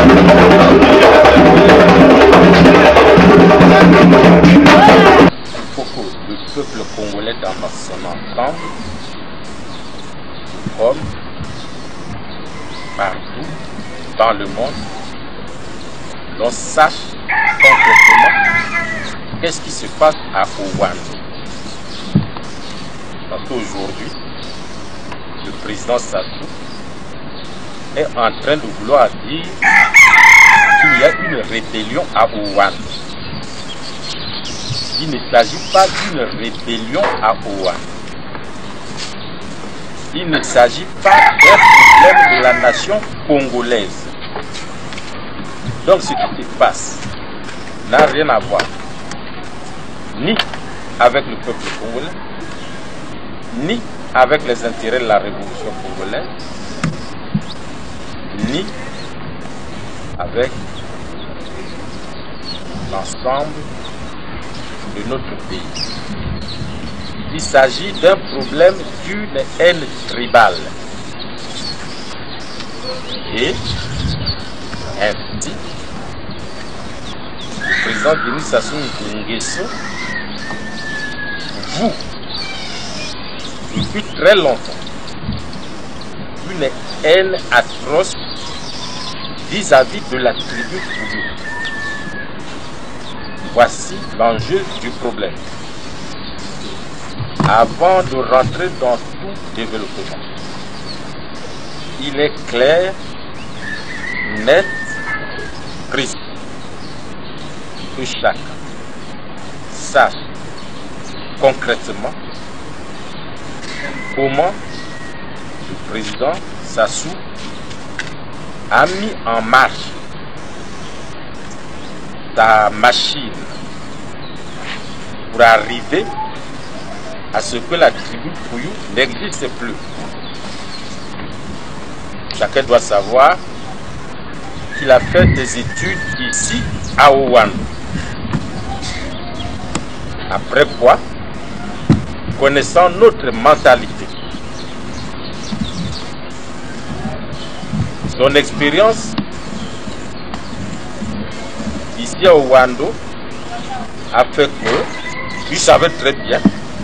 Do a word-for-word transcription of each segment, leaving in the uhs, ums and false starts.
faut que le peuple congolais dans son ensemble, comme partout dans le monde, l'on sache concrètement qu'est-ce qui se passe à Ouando. Parce qu'aujourd'hui, le président Sassou est en train de vouloir dire qu'il y a une rébellion à Ouando. Il ne s'agit pas d'une rébellion à Ouando. Il ne s'agit pas d'un problème de la nation congolaise. Donc ce qui se passe n'a rien à voir ni avec le peuple congolais, ni avec les intérêts de la révolution congolaise, ni avec l'ensemble de notre pays. Il s'agit d'un problème d'une haine tribale. Et ainsi, le président Denis Sassou Nguesso, vous, depuis très longtemps, une haine atroce vis-à-vis de la tribu Koulou. Voici l'enjeu du problème. Avant de rentrer dans tout développement, il est clair, net, précis, que chacun sache concrètement comment le président Sassou a mis en marche sa machine pour arriver à ce que la tribu Pouyou n'existe plus. Chacun doit savoir qu'il a fait des études ici à Ouando. Après quoi, connaissant notre mentalité, son expérience ici à Ouando a fait que il savait très bien,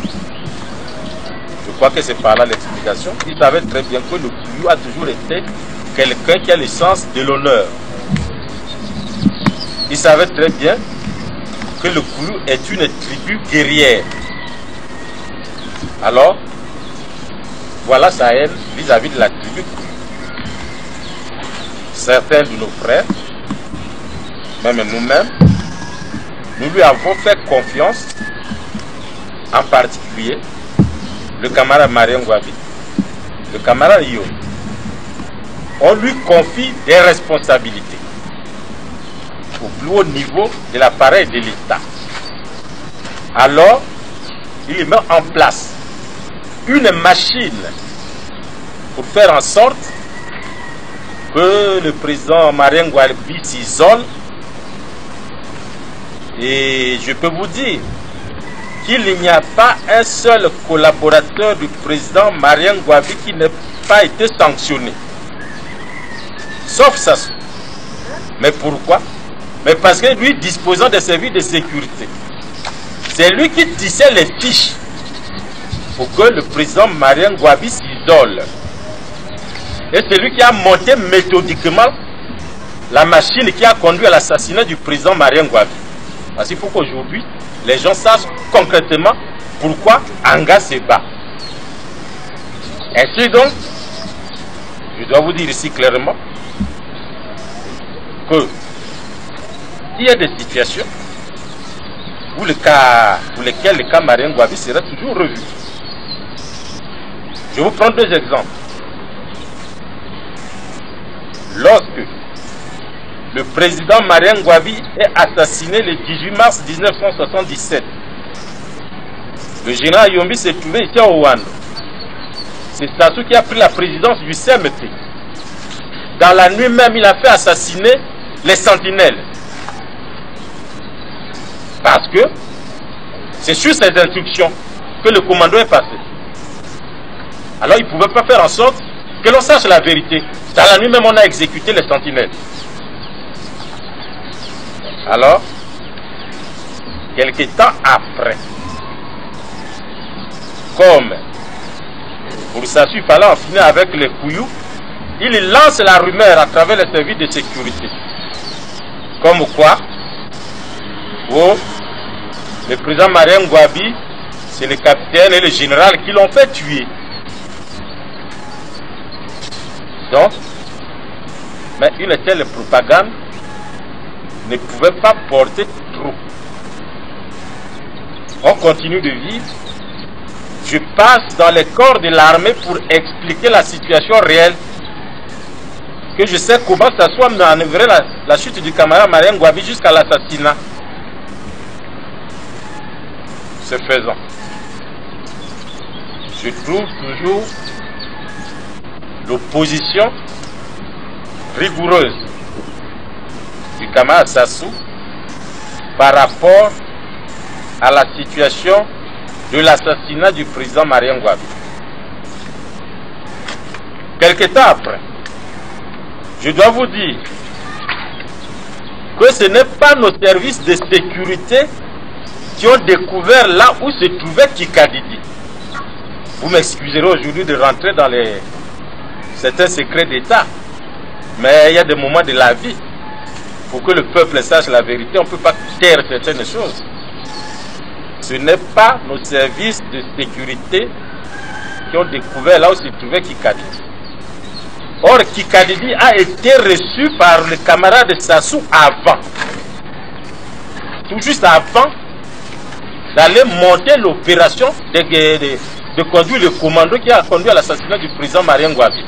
je crois que c'est par là l'explication, il savait très bien que le Pouyou a toujours été quelqu'un qui a le sens de l'honneur. Il savait très bien que le Pouyou est une tribu guerrière. Alors, voilà sa haine vis-à-vis de la tribu Pouyou. Certains de nos frères, même nous-mêmes, nous lui avons fait confiance, en particulier le camarade Marien Ngouabi, le camarade Yo. On lui confie des responsabilités au plus haut niveau de l'appareil de l'État. Alors, il met en place une machine pour faire en sorte que le président Marien Ngouabi s'isole. Et je peux vous dire qu'il n'y a pas un seul collaborateur du président Marien Ngouabi qui n'ait pas été sanctionné. Sauf Sassou. Mais pourquoi? Mais parce que lui, disposant des services de sécurité, c'est lui qui tissait les fiches pour que le président Marien Ngouabi s'isole. Et c'est lui qui a monté méthodiquement la machine qui a conduit à l'assassinat du président Marien Ngouabi. Parce qu'il faut qu'aujourd'hui, les gens sachent concrètement pourquoi Anga se bat. Ainsi donc, je dois vous dire ici clairement que il y a des situations où le cas, pour lesquelles le cas Marien Ngouabi sera toujours revu. Je vous prends deux exemples. Lorsque le président Marien Ngouabi est assassiné le dix-huit mars mille neuf cent soixante-dix-sept, le général Yombi s'est trouvé ici à Ouando. C'est Sassou qui a pris la présidence du C M P. Dans la nuit même, il a fait assassiner les sentinelles. Parce que c'est sur ces instructions que le commando est passé. Alors il ne pouvait pas faire en sorte que l'on sache la vérité. Dans la nuit même, on a exécuté les sentinelles. Alors, quelque temps après, comme pour Sassou, il fallait en finir avec les couillous, il lance la rumeur à travers les services de sécurité. Comme quoi, oh, le président Marien Ngouabi, c'est le capitaine et le général qui l'ont fait tuer. Donc, mais une telle propagande ne pouvait pas porter trop. On continue de vivre. Je passe dans les corps de l'armée pour expliquer la situation réelle. Que je sais comment ça soit manœuvré la, la chute du camarade Marien Ngouabi jusqu'à l'assassinat. Ce faisant, je trouve toujours l'opposition rigoureuse du camarade Sassou par rapport à la situation de l'assassinat du président Marien Ngouabi. Quelque temps après, je dois vous dire que ce n'est pas nos services de sécurité qui ont découvert là où se trouvait Kikadidi. Vous m'excuserez aujourd'hui de rentrer dans les certains secrets d'État, mais il y a des moments de la vie pour que le peuple sache la vérité. On ne peut pas taire certaines choses. Ce n'est pas nos services de sécurité qui ont découvert là où se trouvait Kikadidi. Or, Kikadidi a été reçu par le camarade Sassou avant, tout juste avant d'aller monter l'opération de, de, de conduire le commando qui a conduit à l'assassinat du président Marien Ngouabi.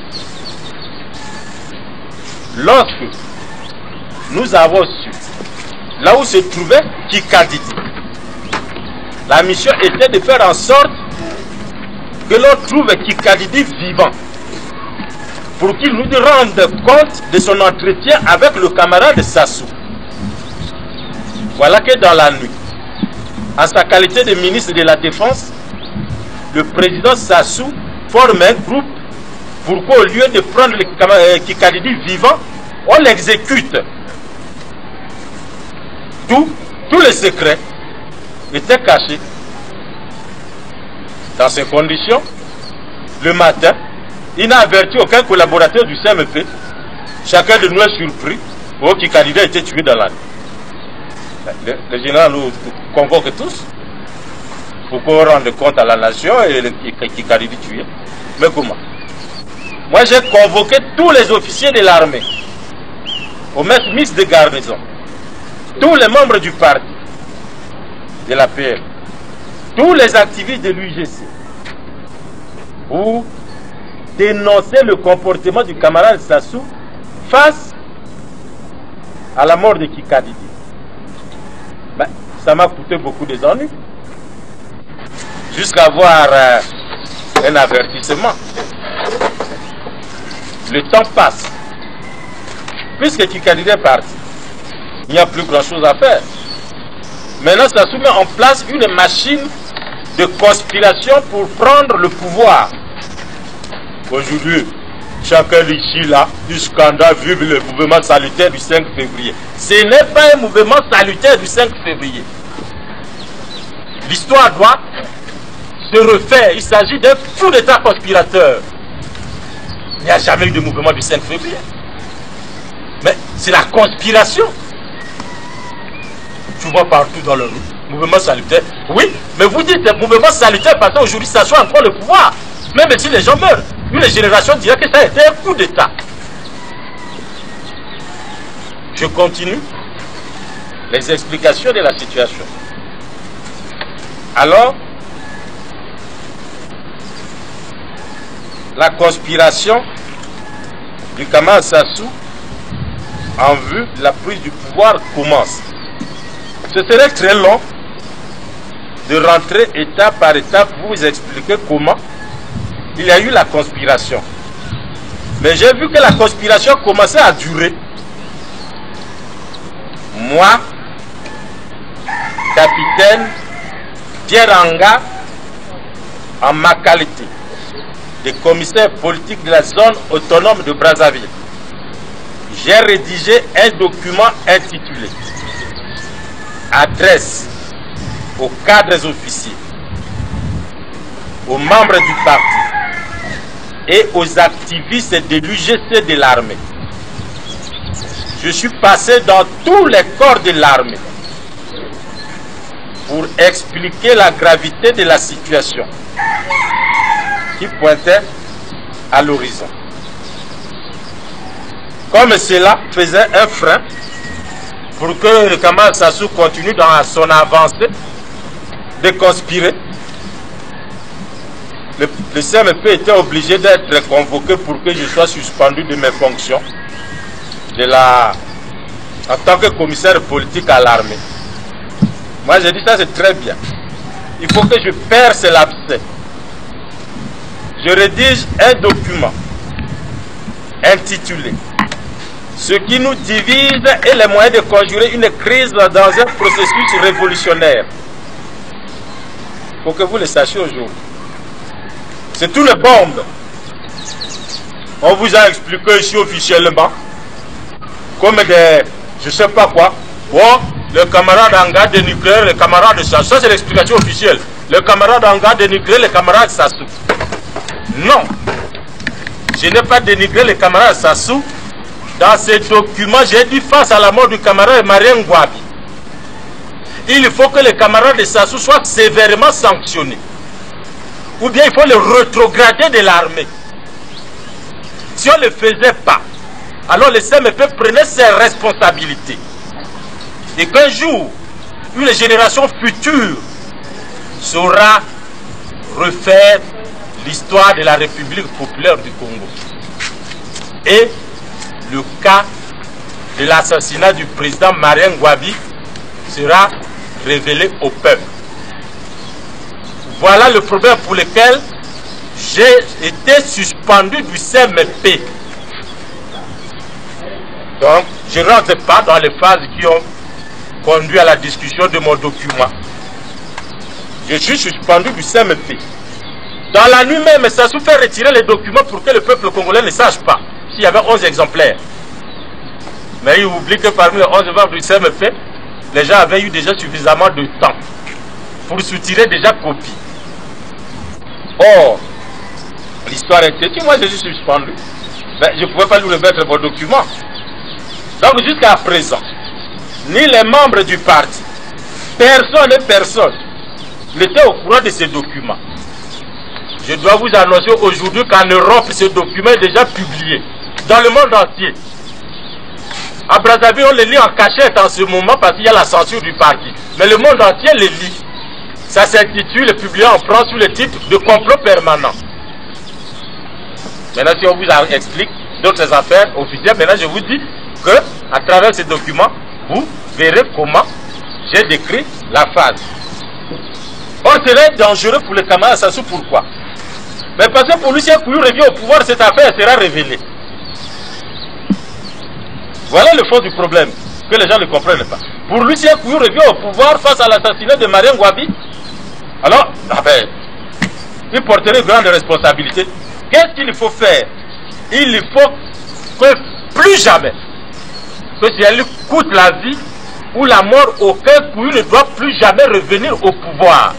Lorsque nous avons su là où se trouvait Kikadidi, la mission était de faire en sorte que l'on trouve Kikadidi vivant pour qu'il nous rende compte de son entretien avec le camarade Sassou. Voilà que dans la nuit, en sa qualité de ministre de la Défense, le président Sassou forme un groupe pour qu'au lieu de prendre le Kikadidi vivant, on l'exécute. Tout, tous les secrets étaient cachés. Dans ces conditions, le matin, il n'a averti aucun collaborateur du C M P. Chacun de nous est surpris. Oh, Kikadidi a été tué dans la nuit. Le, le général nous convoque tous pour qu'on rende compte à la nation et le Kikadidi tué. Mais comment? Moi, j'ai convoqué tous les officiers de l'armée, au maître ministre de garnison, tous les membres du parti, de la P M, tous les activistes de l'U G C, pour dénoncer le comportement du camarade Sassou face à la mort de Kikadidi. Ben, ça m'a coûté beaucoup des ennuis, jusqu'à avoir euh, un avertissement. Le temps passe. Puisque Kikadidi est parti, il n'y a plus grand chose à faire. Maintenant, ça soumet en place une machine de conspiration pour prendre le pouvoir. Aujourd'hui, chacun ici là, du scandale, vive le mouvement salutaire du cinq février. Ce n'est pas un mouvement salutaire du cinq février. L'histoire doit se refaire. Il s'agit d'un coup d'état conspirateur. Il n'y a jamais eu de mouvement du cinq février. Mais c'est la conspiration. Tu vois partout dans le mouvement salutaire. Oui, mais vous dites le mouvement salutaire parce qu'aujourd'hui ça soit encore le pouvoir. Même si les gens meurent, une génération dirait que ça a été un coup d'état. Je continue les explications de la situation. Alors, la conspiration du camarade Sassou en vue de la prise du pouvoir commence. Ce serait très long de rentrer étape par étape pour vous expliquer comment il y a eu la conspiration. Mais j'ai vu que la conspiration commençait à durer. Moi, capitaine Pierre Anga, en ma qualité de commissaire politique de la zone autonome de Brazzaville, j'ai rédigé un document intitulé adresse aux cadres officiers, aux membres du parti et aux activistes de l'U G C de l'armée. Je suis passé dans tous les corps de l'armée pour expliquer la gravité de la situation qui pointait à l'horizon. Comme cela faisait un frein pour que le camarade Sassou continue dans son avancée de conspirer, le, le C M P était obligé d'être convoqué pour que je sois suspendu de mes fonctions de la, en tant que commissaire politique à l'armée. Moi j'ai dit ça c'est très bien. Il faut que je perce l'abcès. Je rédige un document intitulé « Ce qui nous divise et les moyens de conjurer une crise dans un processus révolutionnaire ». Il faut que vous le sachiez aujourd'hui. C'est tout le bombe. On vous a expliqué ici officiellement, comme des, je ne sais pas quoi, bon, le camarade en garde de nucléaire, le camarade de Sassou, ça c'est l'explication officielle. Le camarade en garde de nucléaire, le camarade Sassou. Non, je n'ai pas dénigré le camarade Sassou. Dans ces documents, j'ai dit face à la mort du camarade Marien Ngouabi, il faut que le camarade de Sassou soit sévèrement sanctionné. Ou bien il faut le rétrograder de l'armée. Si on ne le faisait pas, alors le C M P prenait ses responsabilités. Et qu'un jour, une génération future saura refaire l'histoire de la République populaire du Congo. Et le cas de l'assassinat du président Marien Ngouabi sera révélé au peuple. Voilà le problème pour lequel j'ai été suspendu du C M P. Donc, je ne rentre pas dans les phases qui ont conduit à la discussion de mon document. Je suis suspendu du C M P. Dans la nuit même, ça se fait retirer les documents pour que le peuple congolais ne sache pas s'il y avait onze exemplaires. Mais il oublie que parmi les onze membres du C M P, les gens avaient eu déjà suffisamment de temps pour soutirer déjà copie. Or, l'histoire est têtue, moi je suis suspendu. Mais je ne pouvais pas lui remettre vos documents. Donc jusqu'à présent, ni les membres du parti, personne et personne n'était au courant de ces documents. Je dois vous annoncer aujourd'hui qu'en Europe, ce document est déjà publié dans le monde entier. À Brazzaville, on le lit en cachette en ce moment parce qu'il y a la censure du parti. Mais le monde entier le lit. Ça s'intitule, publié en France sous le titre de complot permanent. Maintenant, si on vous explique d'autres affaires officielles, maintenant je vous dis que à travers ces documents, vous verrez comment j'ai décrit la phase. Or, ce serait dangereux pour le camarade Sassou. Pourquoi? Mais parce que pour lui, si un couillou revient au pouvoir, cette affaire sera révélée. Voilà le fond du problème, que les gens ne comprennent pas. Pour lui, si un couillou revient au pouvoir face à l'assassinat de Marien Ngouabi, alors, ah ben, il porterait une grande responsabilité. Qu'est-ce qu'il faut faire? Il faut que plus jamais, que si elle coûte la vie ou la mort, aucun couillou ne doit plus jamais revenir au pouvoir.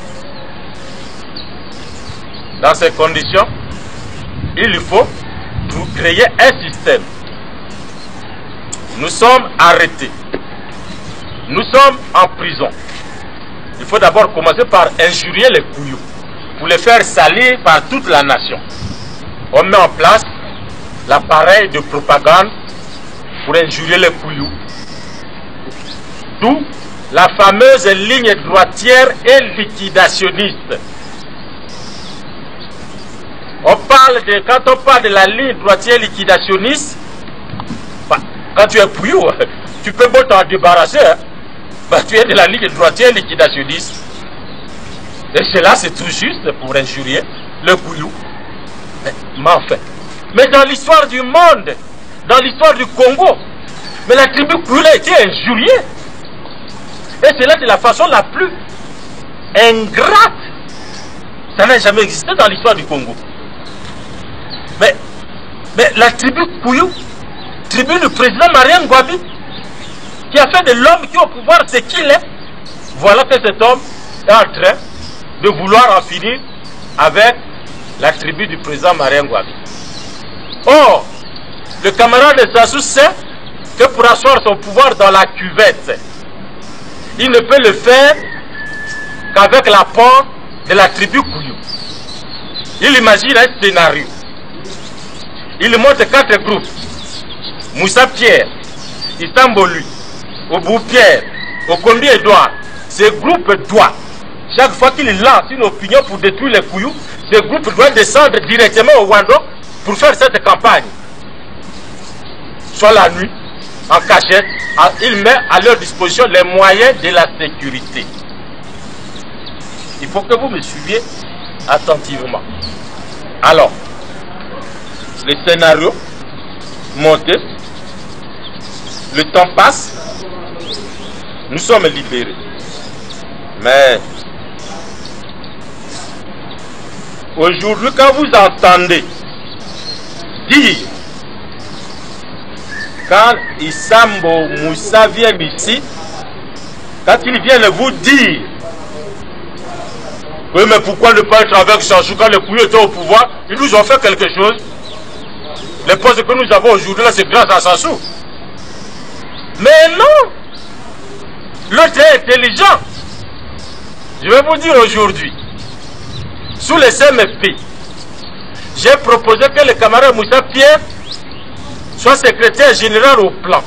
Dans ces conditions, il faut créer un système. Nous sommes arrêtés. Nous sommes en prison. Il faut d'abord commencer par injurier les couillous, pour les faire salir par toute la nation. On met en place l'appareil de propagande pour injurier les couillous. D'où la fameuse ligne droitière et liquidationniste. On parle de, quand on parle de la ligne droitière liquidationniste, bah, quand tu es couillou, tu peux pas t'en débarrasser. Hein. Bah, tu es de la ligne droitière liquidationniste. Et cela, c'est tout juste pour injurier le couillou. Mais, mais enfin, mais dans l'histoire du monde, dans l'histoire du Congo, mais la tribu couillou a été injuriée. Et cela de la façon la plus ingrate. Ça n'a jamais existé dans l'histoire du Congo. Mais, mais la tribu Kouyou, tribu du président Marien Ngouabi, qui a fait de l'homme qui est au pouvoir ce qu'il est, voilà que cet homme est en train de vouloir en finir avec la tribu du président Marien Ngouabi. Or, le camarade de Sassou sait que pour asseoir son pouvoir dans la cuvette, il ne peut le faire qu'avec l'apport de la tribu Kouyou. Il imagine un scénario. Il monte quatre groupes. Moussa Pierre, Istambolu, Obou Pierre, Okombi Edouard. Ces groupes doivent, chaque fois qu'il lance une opinion pour détruire les Kouyou, ces groupes doivent descendre directement au Wando pour faire cette campagne. Soit la nuit, en cachette, il met à leur disposition les moyens de la sécurité. Il faut que vous me suiviez attentivement. Alors, le scénario monté, le temps passe, nous sommes libérés. Mais aujourd'hui, quand vous entendez dire, quand Isambo Moussa vient ici, quand ils viennent vous dire, oui, mais pourquoi ne pas être avec Sassou quand les Kouyou étaient au pouvoir? Ils nous ont fait quelque chose. Les postes que nous avons aujourd'hui, là, c'est grâce à Sassou. Mais non! L'autre est intelligent. Je vais vous dire aujourd'hui, sous les C M P, j'ai proposé que le camarade Moussa Pierre soit secrétaire général au plan.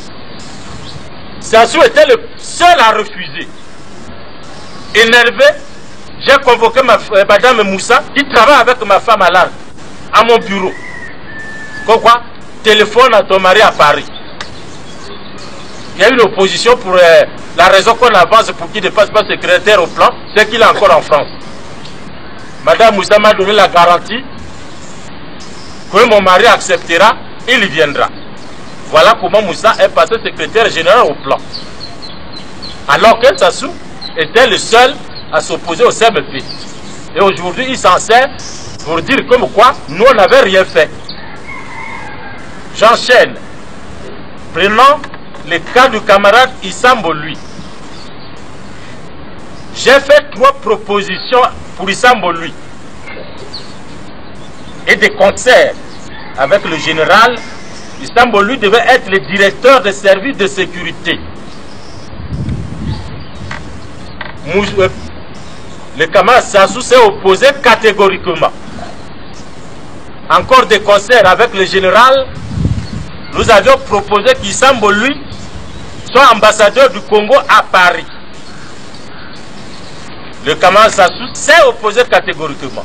Sassou était le seul à refuser. Énervé, j'ai convoqué ma, euh, madame Moussa, qui travaille avec ma femme à l'arc, à mon bureau. Pourquoi? Téléphone à ton mari à Paris. Il y a eu une opposition pour euh, la raison qu'on avance pour qu'il ne passe pas secrétaire au plan, c'est qu'il est encore en France. Madame Moussa m'a donné la garantie que mon mari acceptera, il viendra. Voilà comment Moussa est passé secrétaire général au plan. Alors que Sassou était le seul à s'opposer au C M P. Et aujourd'hui, il s'en sert pour dire comme quoi nous on n'avait rien fait. J'enchaîne. Prenons le cas du camarade Isambo lui. J'ai fait trois propositions pour Isambo lui. Et des concerts avec le général. Isambo lui devait être le directeur des services de sécurité. Le camarade Sassou s'est opposé catégoriquement. Encore des concerts avec le général. Nous avions proposé qu'Isambo lui soit ambassadeur du Congo à Paris. Le camarade Sassou s'est opposé catégoriquement.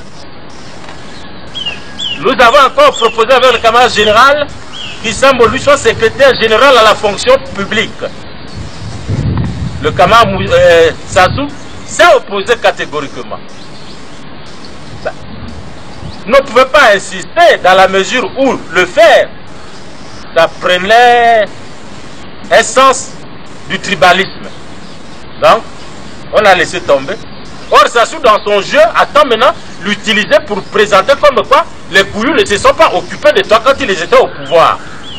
Nous avons encore proposé avec le camarade général qu'Isambo lui soit secrétaire général à la fonction publique. Le camarade euh, Sassou s'est opposé catégoriquement. Ben, ne pouvait pas insister dans la mesure où le faire, ça prenait un sens du tribalisme. Donc, on a laissé tomber. Or, Sassou, dans son jeu, attend maintenant l'utiliser pour présenter comme quoi les Kouyou ne se sont pas occupés de toi quand ils étaient au pouvoir.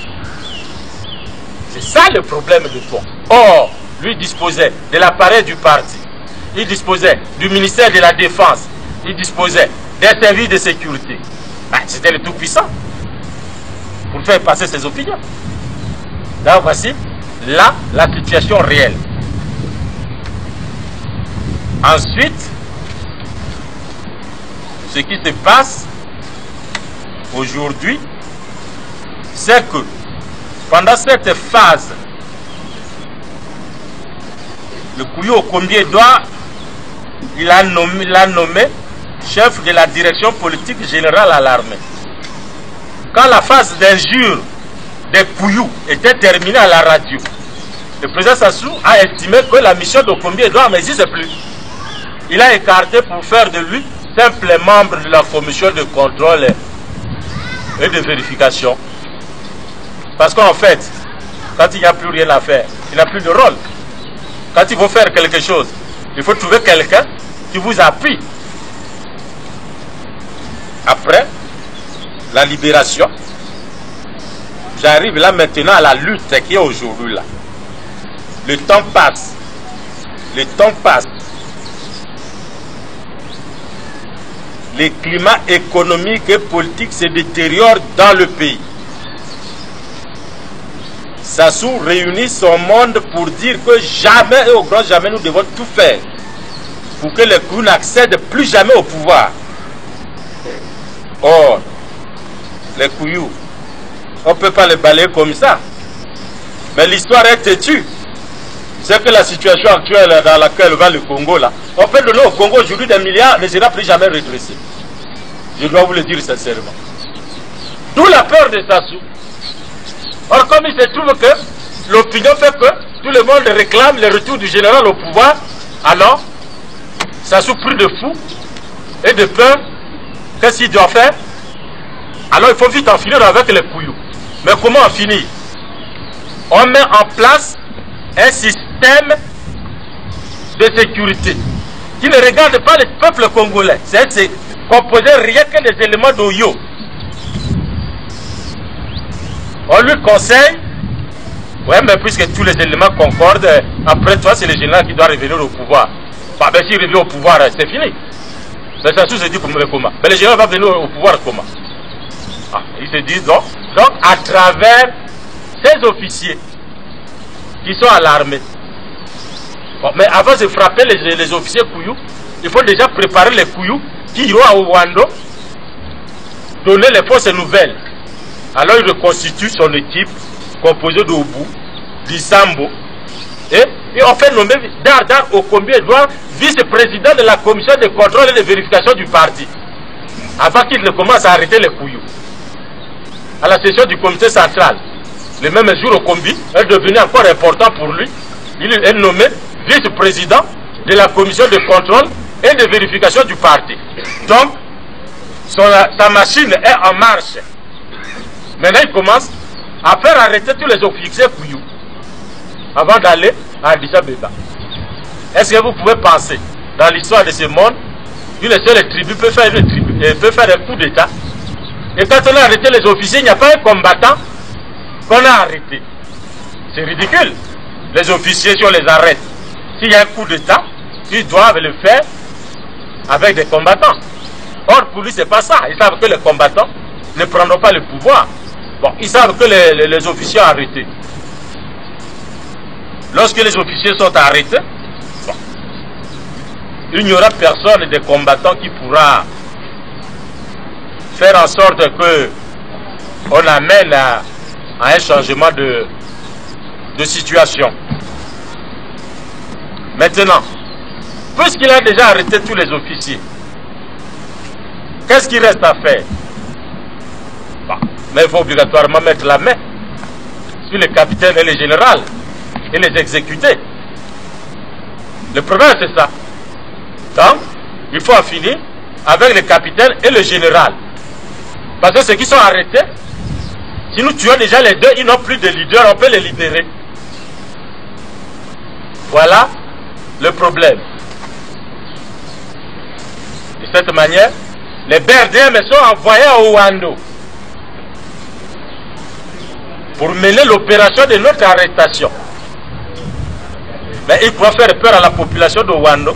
C'est ça le problème de toi. Or, lui disposait de l'appareil du parti. Il disposait du ministère de la Défense. Il disposait des services de sécurité. Ben, c'était le tout-puissant pour faire passer ses opinions. Donc, voici là la situation réelle. Ensuite, ce qui se passe aujourd'hui, c'est que pendant cette phase, le Kouyou Okombi Edouard, il a nommé, il a nommé chef de la direction politique générale à l'armée. Quand la phase d'injure des Kouyou était terminée à la radio, le président Sassou a estimé que la mission d'Okombi Edouard n'existe plus. Il a écarté pour faire de lui simple membre de la commission de contrôle et de vérification. Parce qu'en fait, quand il n'y a plus rien à faire, il n'a plus de rôle. Quand il faut faire quelque chose, il faut trouver quelqu'un qui vous appuie. Après la libération, j'arrive là maintenant à la lutte qui est aujourd'hui là. Le temps passe. le temps passe. Le climat économique et politique se détériore dans le pays. Sassou réunit son monde pour dire que jamais et au grand jamais nous devons tout faire pour que les Kouyou n'accèdent plus jamais au pouvoir. Or, les Kouyou, on ne peut pas les balayer comme ça. Mais l'histoire est têtue. C'est que la situation actuelle dans laquelle va le Congo, là, on peut donner au Congo aujourd'hui des milliards, ne sera plus jamais redressé. Je dois vous le dire sincèrement. D'où la peur de Sassou. Or, comme il se trouve que l'opinion fait que tout le monde réclame le retour du général au pouvoir, alors, Sassou pris de fou et de peur, qu'est-ce qu'il doit faire? Alors, il faut vite en finir avec les Kouyou. Mais comment en finir? On met en place un système de sécurité qui ne regarde pas le peuple congolais. C'est composé rien que des éléments d'Oyo. On lui conseille, ouais, mais puisque tous les éléments concordent, après toi, c'est le général qui doit revenir au pouvoir. Bah, ben, s'il revient au pouvoir, c'est fini. Mais ça se dit comment? Mais le général va venir au pouvoir comment? Ah, ils se disent donc, donc à travers ces officiers qui sont à l'armée. Bon, mais avant de frapper les, les officiers Kouyou, il faut déjà préparer les Kouyou qui iront à Ouando, donner les fausses nouvelles. Alors il reconstitue son équipe composée d'Obu, d'Issambo, et, et on fait nommer Dardar Okombi-Edouard vice-président de la commission de contrôle et de vérification du parti, avant qu'il ne commence à arrêter les Kouyou. À la session du comité central, le même jour, Okombi est devenu encore important pour lui. Il est nommé vice-président de la commission de contrôle et de vérification du parti. Donc, son, sa machine est en marche. Maintenant, il commence à faire arrêter tous les officiers Kouyou avant d'aller à Addis Abeba. Est-ce que vous pouvez penser, dans l'histoire de ce monde, qu'une seule tribu peut faire, une tribu, peut faire un coup d'État? Et quand on a arrêté les officiers, il n'y a pas un combattant qu'on a arrêté. C'est ridicule. Les officiers, si on les arrête, s'il y a un coup d'État, ils doivent le faire avec des combattants. Or, pour lui, ce n'est pas ça. Ils savent que les combattants ne prendront pas le pouvoir. Bon, ils savent que les, les, les officiers sont arrêtés. Lorsque les officiers sont arrêtés, bon, il n'y aura personne des combattants qui pourra faire en sorte que on amène à, à un changement de, de situation. Maintenant, puisqu'il a déjà arrêté tous les officiers, qu'est-ce qu'il reste à faire? Bon, mais il faut obligatoirement mettre la main sur les capitaines et les généraux et les exécuter. Le problème, c'est ça. Donc, il faut en finir avec les capitaines et le général. Parce que ceux qui sont arrêtés, si nous tuons déjà les deux, ils n'ont plus de leader, on peut les libérer. Voilà le problème. De cette manière, les B R D M sont envoyés à Ouando pour mener l'opération de notre arrestation. Mais ils pourraient faire peur à la population de Ouando.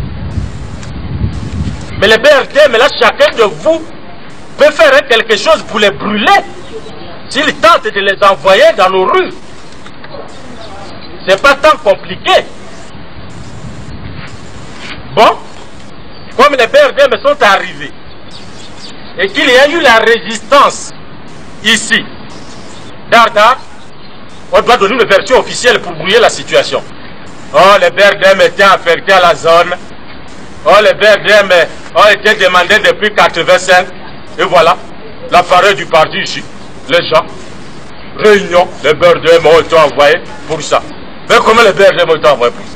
Mais les B R D M, là, chacun de vous peut faire quelque chose pour les brûler s'ils tentent de les envoyer dans nos rues. C'est pas tant compliqué. Bon, comme les B R D M sont arrivés et qu'il y a eu la résistance ici, Dardar, on doit donner une version officielle pour brouiller la situation. Oh, les B R D M étaient affectés à la zone. Oh, les B R D M ont été demandés depuis quatre-vingt-cinq. Et voilà, l'appareil du parti ici. Les gens, réunion, les B R D M ont été envoyés pour ça. Mais comment les B R D M ont été envoyés pour ça?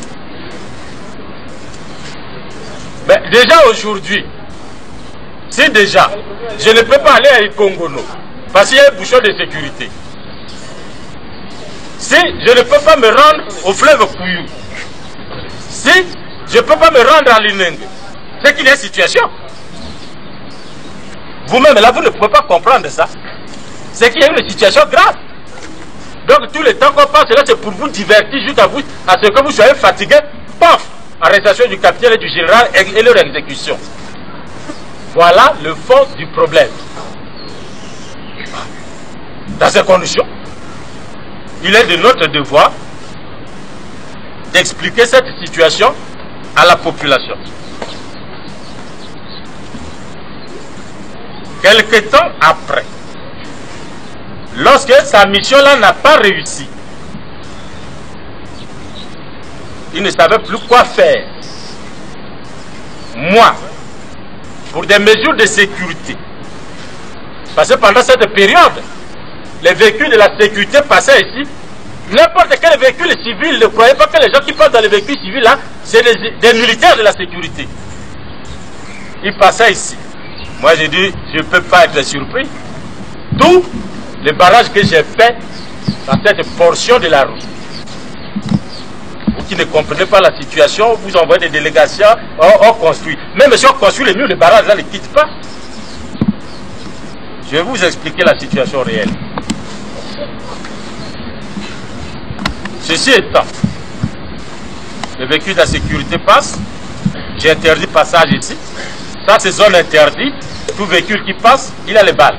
Mais déjà aujourd'hui, si déjà, je ne peux pas aller à Ikongono, parce qu'il y a un bouchon de sécurité. Si je ne peux pas me rendre au fleuve Kouyou, si je ne peux pas me rendre à Linengue, c'est qu'il y a une situation. Vous-même, là, vous ne pouvez pas comprendre ça. C'est qu'il y a une situation grave. Donc, tout le temps qu'on passe là, c'est pour vous divertir, juste à, vous, à ce que vous soyez fatigué paf, arrestation du capitaine et du général et, et leur exécution. Voilà le fond du problème. Dans ces conditions, il est de notre devoir d'expliquer cette situation à la population. Quelque temps après, lorsque sa mission-là n'a pas réussi, il ne savait plus quoi faire. Moi, pour des mesures de sécurité, parce que pendant cette période, les véhicules de la sécurité passaient ici. N'importe quel véhicule civil, ne croyez pas que les gens qui passent dans les véhicules civils là, c'est des, des militaires de la sécurité. Ils passaient ici. Moi j'ai dit, je ne peux pas être surpris. Tout le barrage que j'ai fait dans cette portion de la route. Vous qui ne comprenez pas la situation, vous envoyez des délégations, on, on construit. Même si on construit les murs, le barrage là ne quitte pas. Je vais vous expliquer la situation réelle. Ceci étant, le véhicule de la sécurité passe, j'ai interdit passage ici. Ça c'est zone interdite, tout véhicule qui passe, il a les balles.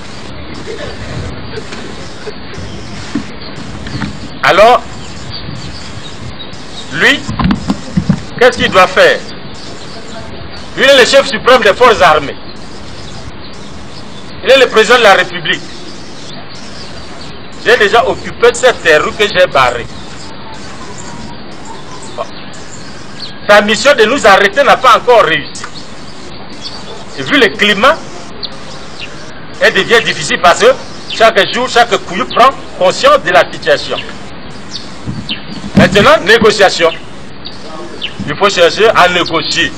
Alors, lui, qu'est-ce qu'il doit faire? Lui il est le chef suprême des forces armées. Il est le président de la République. J'ai déjà occupé cette rue que j'ai barrée. Bon. Sa mission de nous arrêter n'a pas encore réussi. Et vu le climat, elle devient difficile parce que chaque jour, chaque couillou prend conscience de la situation. Maintenant, négociation. Il faut chercher à négocier.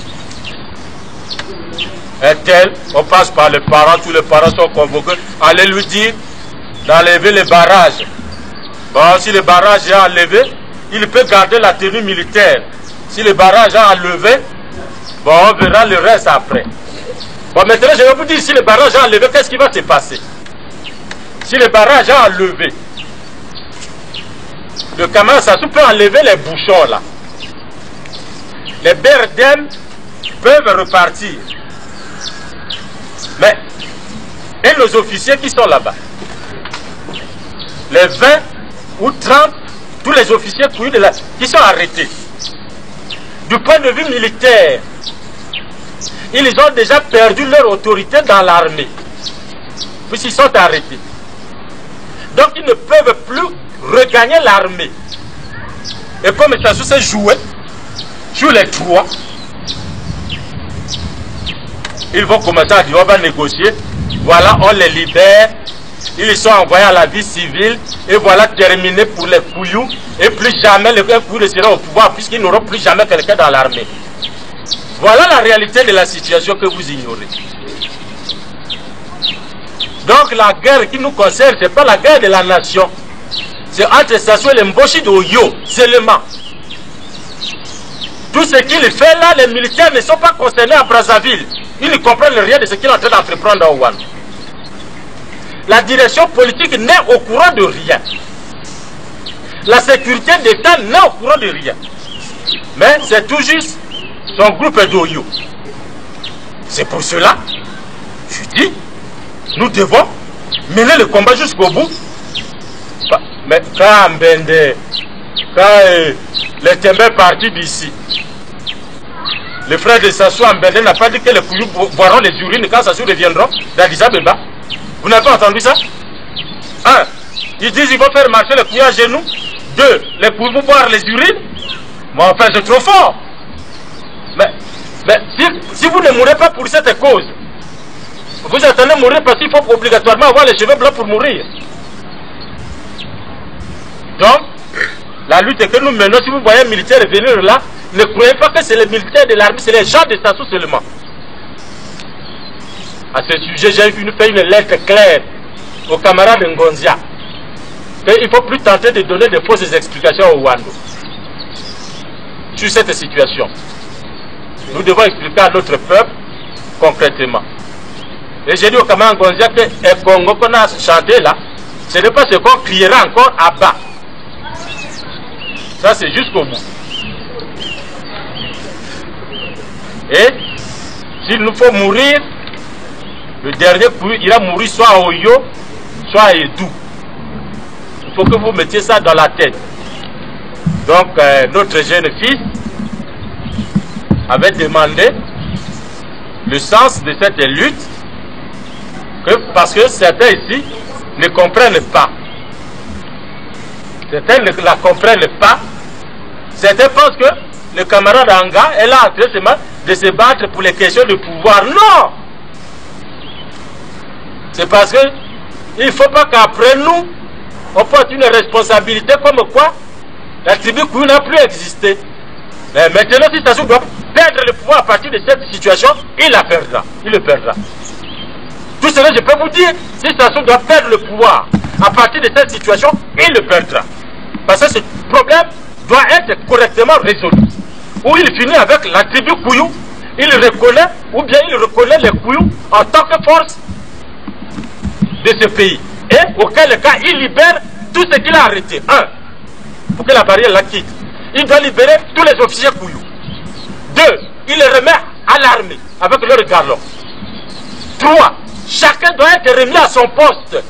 Un tel, on passe par les parents, tous les parents sont convoqués. Allez lui dire d'enlever les barrages. Bon, si le barrage est enlevé, il peut garder la tenue militaire. Si le barrage est enlevé, bon, on verra le reste après. Bon, maintenant, je vais vous dire, si le barrage est enlevé, qu'est-ce qui va se passer? Si le barrage est enlevé, le camarade Sassou peut enlever les bouchons là. Les B R D M peuvent repartir. Mais, et nos officiers qui sont là-bas, les vingt ou trente, tous les officiers de la, qui sont arrêtés, du point de vue militaire, ils ont déjà perdu leur autorité dans l'armée, puisqu'ils sont arrêtés. Donc ils ne peuvent plus regagner l'armée. Et comme ça s'est joué sur les trois, ils vont commencer à dire on va négocier, voilà on les libère, ils sont envoyés à la vie civile et voilà terminé pour les couillous et plus jamais les couillous ne seront au pouvoir puisqu'ils n'auront plus jamais quelqu'un dans l'armée. Voilà la réalité de la situation que vous ignorez. Donc la guerre qui nous concerne, ce n'est pas la guerre de la nation, c'est entre Sassou et les Mboshi d'Oyo seulement. Tout ce qu'il fait là, les militaires ne sont pas concernés à Brazzaville. Ils ne comprennent rien de ce qu'il est en train d'entreprendre à Ouane. La direction politique n'est au courant de rien. La sécurité d'État n'est au courant de rien. Mais c'est tout juste son groupe d'Oyo. C'est pour cela, je dis, nous devons mener le combat jusqu'au bout. Mais quand Mbende, quand euh, les Tembe est parti d'ici, le frère de Sassou Mbende n'a pas dit que les couillous boiront les urines quand Sassou reviendront d'Addis Abeba. Vous n'avez pas entendu ça? Un, ils disent qu'ils vont faire marcher les couillous à genoux. Deux, les couillous vont boire les urines. Mais enfin, c'est trop fort. Mais, mais si, si vous ne mourrez pas pour cette cause, vous attendez mourir parce qu'il faut obligatoirement avoir les cheveux blancs pour mourir. Donc, la lutte que nous menons, si vous voyez un militaire venir là, ne croyez pas que c'est les militaires de l'armée, c'est les gens de Sassou seulement. À ce sujet, j'ai fait une lettre claire aux camarades Ngonzia qu'il ne faut plus tenter de donner de fausses explications au Wando sur cette situation. Nous devons expliquer à notre peuple concrètement. Et j'ai dit au camarade Ngonzia que le Congo qu'on a chanté là, ce n'est pas ce qu'on criera encore à bas. Ça c'est jusqu'au bout. Et s'il nous faut mourir, le dernier couillou ira mourir soit à Oyo, soit à Edou. Il faut que vous mettiez ça dans la tête. Donc, euh, notre jeune fils avait demandé le sens de cette lutte, que, parce que certains ici ne comprennent pas. Certains ne la comprennent pas. Certains pensent que le camarade Anga est là en train de se battre pour les questions de pouvoir. Non! C'est parce que il ne faut pas qu'après nous, on porte une responsabilité comme quoi la tribu Kouyo n'a plus existé. Mais maintenant, si Sassou doit perdre le pouvoir à partir de cette situation, il la perdra. Il le perdra. Tout cela, je peux vous dire, si Sassou doit perdre le pouvoir à partir de cette situation, il le perdra. Parce que ce problème doit être correctement résolu. Ou il finit avec la tribu Kouyo, il reconnaît, ou bien il reconnaît les Kouyo en tant que force de ce pays. Et auquel cas, il libère tout ce qu'il a arrêté. Un, pour que la barrière la quitte. Il doit libérer tous les officiers Kouyo. Deux, il les remet à l'armée avec leur galon. Trois, chacun doit être remis à son poste.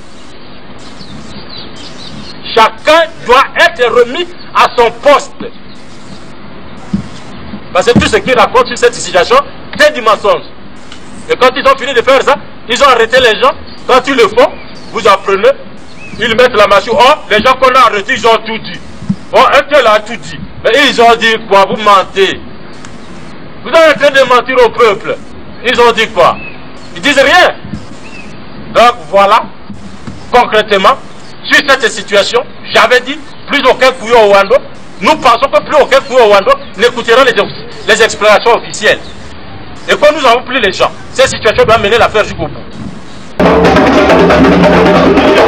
Chacun doit être remis à son poste. Parce que tout ce qu'ils racontent sur cette situation, c'est du mensonge. Et quand ils ont fini de faire ça, ils ont arrêté les gens. Quand ils le font, vous apprenez, ils mettent la machine. Oh, les gens qu'on a arrêtés, ils ont tout dit. Oh, un tel a tout dit. Mais ils ont dit quoi? Vous mentez. Vous êtes en train de mentir au peuple. Ils ont dit quoi? Ils disent rien. Donc voilà, concrètement, sur cette situation, j'avais dit, plus aucun Kouyo au Wando. Nous pensons que plus aucun Kouyo au Wando n'écoutera les, les explications officielles. Et quand nous avons pris les gens, cette situation doit mener l'affaire jusqu'au bout.